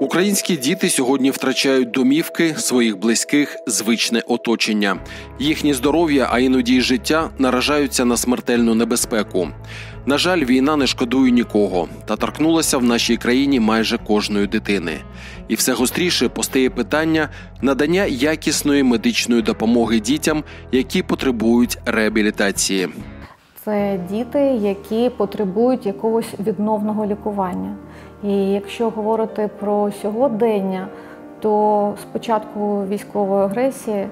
Українські діти сьогодні втрачають домівки, своїх близьких, звичне оточення. Їхнє здоров'я, а іноді й життя наражаються на смертельну небезпеку. На жаль, війна не шкодує нікого та торкнулася в нашій країні майже кожної дитини. І все гостріше постає питання надання якісної медичної допомоги дітям, які потребують реабілітації. Це діти, які потребують якогось відновного лікування. І якщо говорити про сьогодення, то з початку військової агресії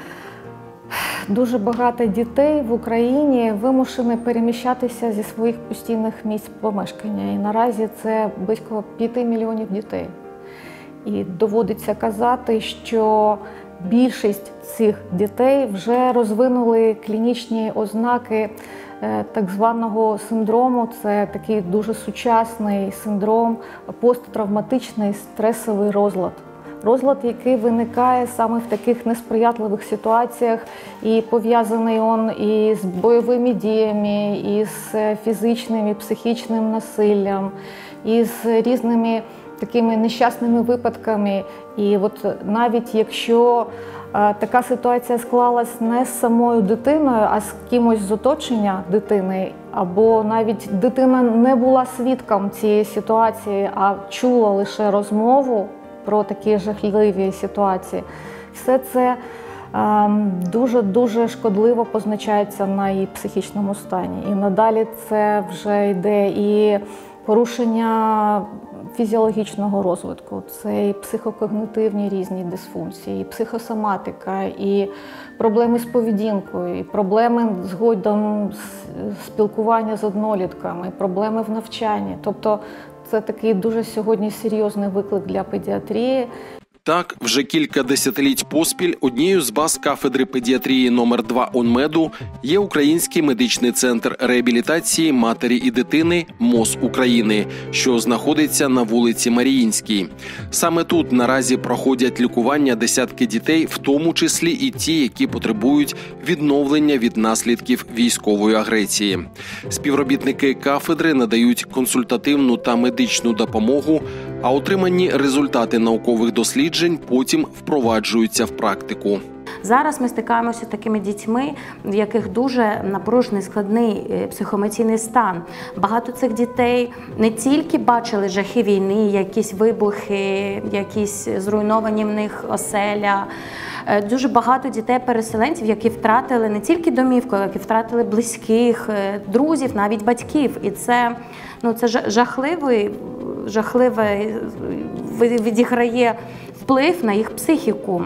дуже багато дітей в Україні вимушені переміщатися зі своїх постійних місць помешкання. І наразі це близько 5 мільйонів дітей. І доводиться казати, що більшість цих дітей вже розвинули клінічні ознаки так званого синдрому. Це такий дуже сучасний синдром, посттравматичний стресовий розлад. Розлад, який виникає саме в таких несприятливих ситуаціях і пов'язаний він і з бойовими діями, і з фізичним і психічним насиллям, і з різними такими нещасними випадками. І от навіть якщо така ситуація склалась не з самою дитиною, а з кимось з оточення дитини, або навіть дитина не була свідком цієї ситуації, а чула лише розмову про такі жахливі ситуації, все це дуже-дуже шкодливо позначається на її психічному стані. І надалі це вже йде і порушення фізіологічного розвитку, це і психокогнитивні різні дисфункції, і психосоматика, і проблеми з поведінкою, і проблеми згодом спілкування з однолітками, і проблеми в навчанні. Тобто це такий дуже сьогодні серйозний виклик для педіатрії. Так, вже кілька десятиліть поспіль однією з баз кафедри педіатрії номер 2 УНМЕДу є Український медичний центр реабілітації матері і дитини МОЗ України, що знаходиться на вулиці Маріїнській. Саме тут наразі проходять лікування десятки дітей, в тому числі і ті, які потребують відновлення від наслідків військової агресії. Співробітники кафедри надають консультативну та медичну допомогу, а отримані результати наукових досліджень потім впроваджуються в практику. Зараз ми стикаємося з такими дітьми, в яких дуже напружений, складний психоемоційний стан. Багато цих дітей не тільки бачили жахи війни, якісь вибухи, якісь зруйновані в них оселя. Дуже багато дітей-переселенців, які втратили не тільки домівку, які втратили близьких, друзів, навіть батьків. І це жахливе відіграє вплив на їх психіку.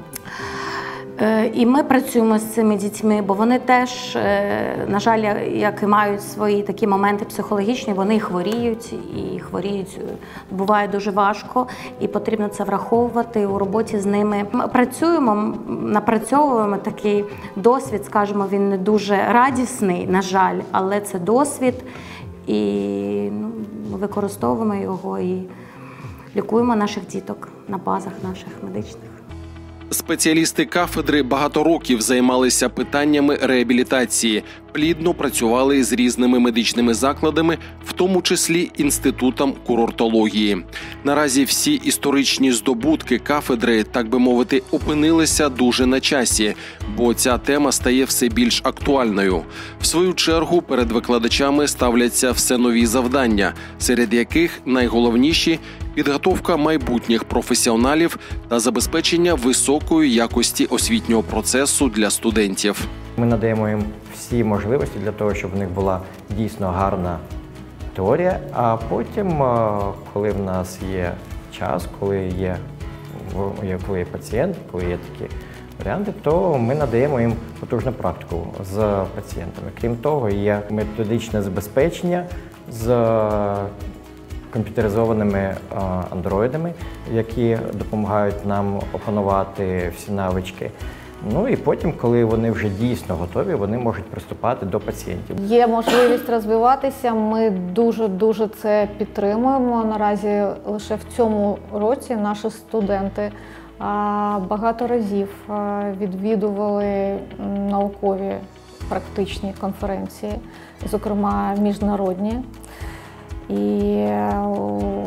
І ми працюємо з цими дітьми, бо вони теж, на жаль, як і мають свої такі моменти психологічні, вони хворіють, і хворіють буває дуже важко, і потрібно це враховувати у роботі з ними. Ми працюємо, напрацьовуємо такий досвід, скажімо, він не дуже радісний, на жаль, але це досвід, і ми використовуємо його і лікуємо наших діток на базах наших медичних. Спеціалісти кафедри багато років займалися питаннями реабілітації, плідно працювали з різними медичними закладами, в тому числі Інститутом курортології. Наразі всі історичні здобутки кафедри, так би мовити, опинилися дуже на часі, бо ця тема стає все більш актуальною. В свою чергу перед викладачами ставляться все нові завдання, серед яких найголовніші – підготовка майбутніх професіоналів та забезпечення високої якості освітнього процесу для студентів. Ми надаємо їм всі можливості для того, щоб в них була дійсно гарна теорія, а потім, коли в нас є час, коли є пацієнт, коли є такі варіанти, то ми надаємо їм потужну практику з пацієнтами. Крім того, є методичне забезпечення з комп'ютеризованими андроїдами, які допомагають нам опанувати всі навички. Ну і потім, коли вони вже дійсно готові, вони можуть приступати до пацієнтів. Є можливість розвиватися, ми дуже це підтримуємо. Наразі лише в цьому році наші студенти багато разів відвідували наукові практичні конференції, зокрема міжнародні. І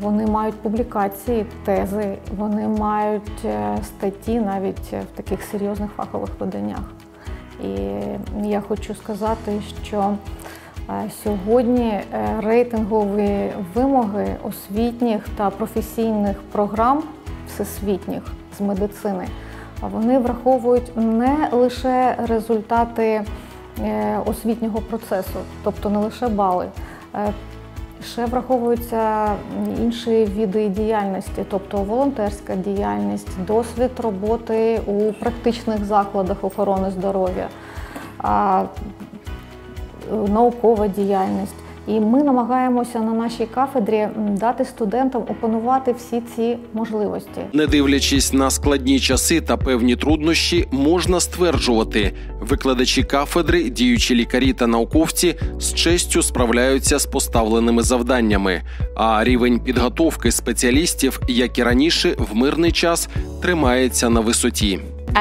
вони мають публікації, тези, вони мають статті навіть в таких серйозних фахових виданнях. І я хочу сказати, що сьогодні рейтингові вимоги освітніх та професійних програм всесвітніх з медицини, вони враховують не лише результати освітнього процесу, тобто не лише бали. Ще враховуються інші види діяльності, тобто волонтерська діяльність, досвід роботи у практичних закладах охорони здоров'я, наукова діяльність. І ми намагаємося на нашій кафедрі дати студентам опанувати всі ці можливості. Не дивлячись на складні часи та певні труднощі, можна стверджувати, викладачі кафедри, діючі лікарі та науковці з честю справляються з поставленими завданнями, а рівень підготовки спеціалістів, як і раніше, в мирний час тримається на висоті.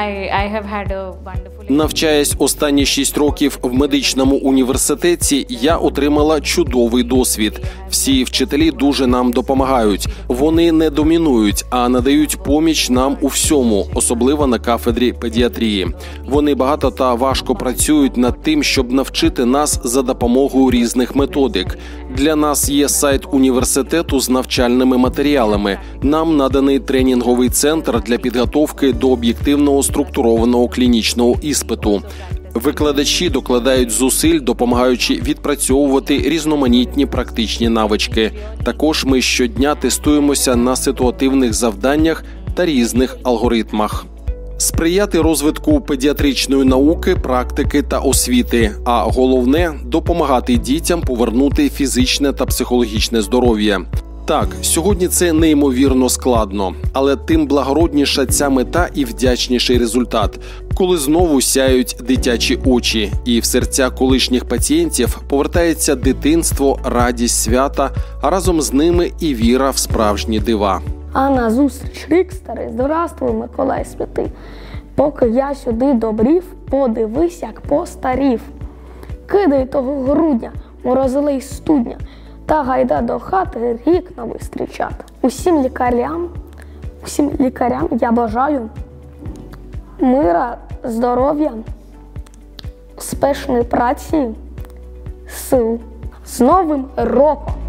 Навчаясь останні 6 років в медичному університеті, я отримала чудовий досвід. Всі вчителі дуже нам допомагають. Вони не домінують, а надають поміч нам у всьому, особливо на кафедрі педіатрії. Вони багато та важко працюють над тим, щоб навчити нас за допомогою різних методик. Для нас є сайт університету з навчальними матеріалами. Нам наданий тренінговий центр для підготовки до об'єктивного структурованого клінічного іспиту. Викладачі докладають зусиль, допомагаючи відпрацьовувати різноманітні практичні навички. Також ми щодня тестуємося на ситуативних завданнях та різних алгоритмах. Сприяти розвитку педіатричної науки, практики та освіти, а головне – допомагати дітям повернути фізичне та психологічне здоров'я. Так, сьогодні це неймовірно складно, але тим благородніша ця мета і вдячніший результат, коли знову сяють дитячі очі, і в серця колишніх пацієнтів повертається дитинство, радість свята, а разом з ними і віра в справжні дива. А назустріч рік старий, здравствуй, Миколай святий. Поки я сюди добрів, подивись, як постарів. Кидай того грудня, морозилий студня, та гайда до хати рік новий зустрічати. Усім лікарям я бажаю мира, здоров'я, успішної праці, сил. З Новим роком!